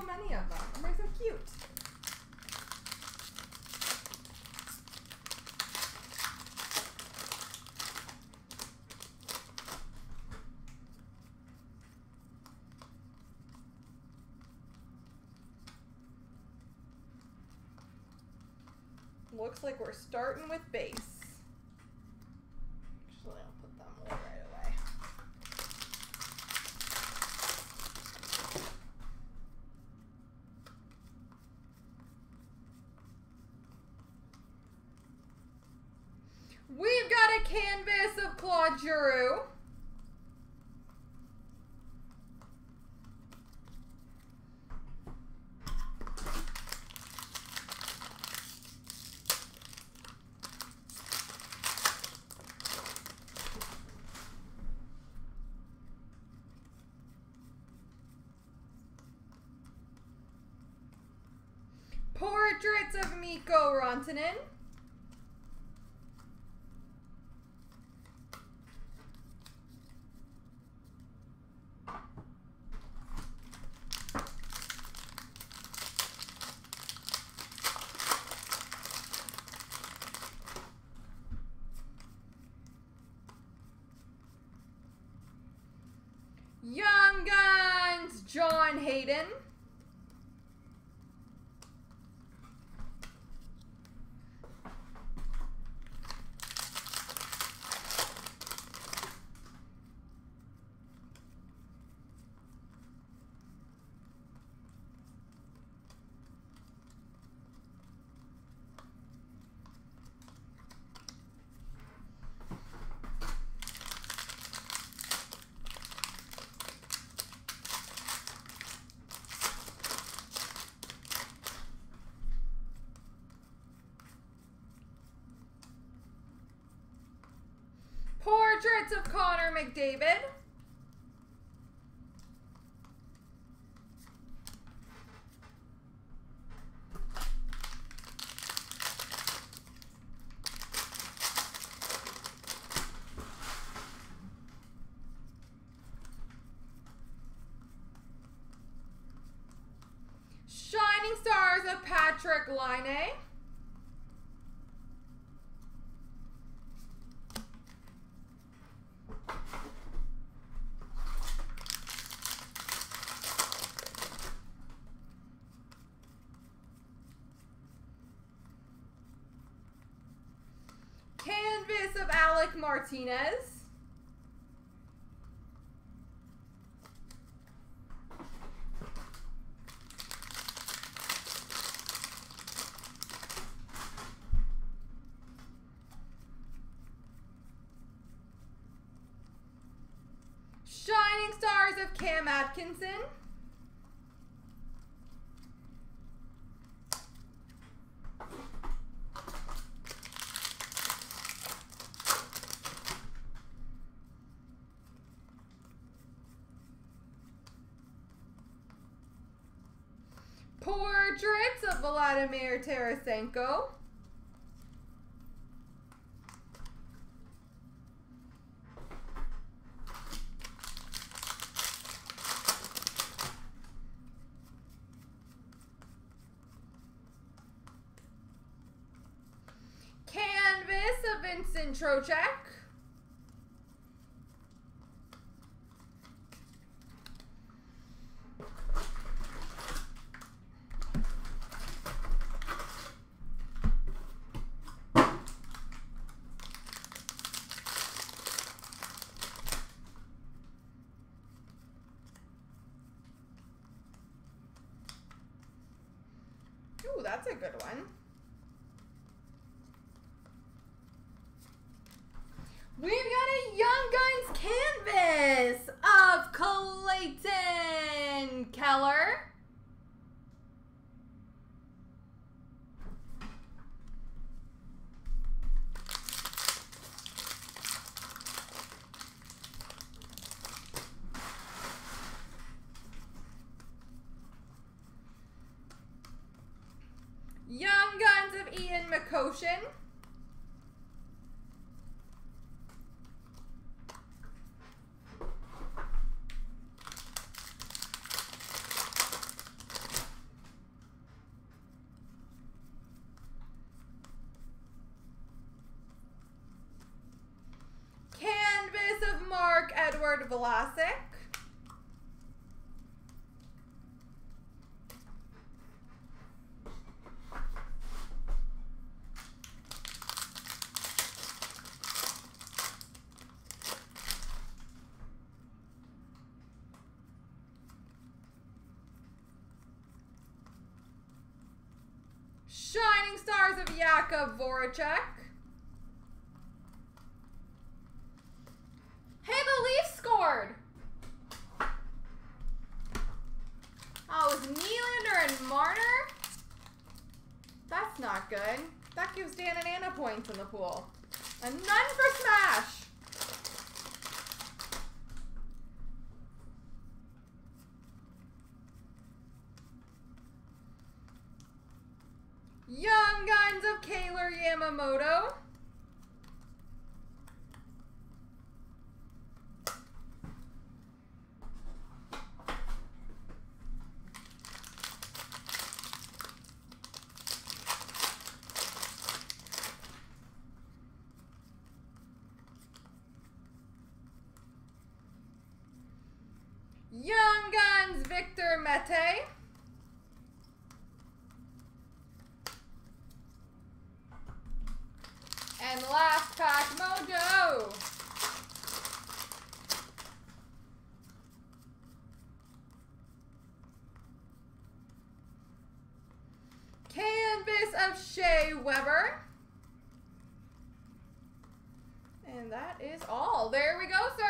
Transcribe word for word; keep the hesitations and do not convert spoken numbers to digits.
many of them. And they're so cute. Looks like we're starting with base. Actually, I'll put them away right away. We've got a canvas of Claude Giroux. Portraits of Mikko Rantanen. Young Guns, John Hayden. Portraits of Connor McDavid. Shining Stars of Patrick Laine. Canvas of Alec Martinez. Shining Stars of Cam Atkinson. Portraits of Vladimir Tarasenko. Canvas of Vincent Trocheck. Ooh, that's a good one. We've got a Young Guns canvas of Clayton Keller. Young Guns of Ian McCoshen. Edward Vlasic. Shining Stars of Jakub Voracek. Hey, the Leafs scored! Oh, it was Nylander and Marner? That's not good. That gives Dan and Anna points in the pool. And none for Smash! Young Guns of Kailer Yamamoto. Young Guns Victor Mete. And last pack Mojo. Canvas of Shea Weber. And that is all. There we go, sir.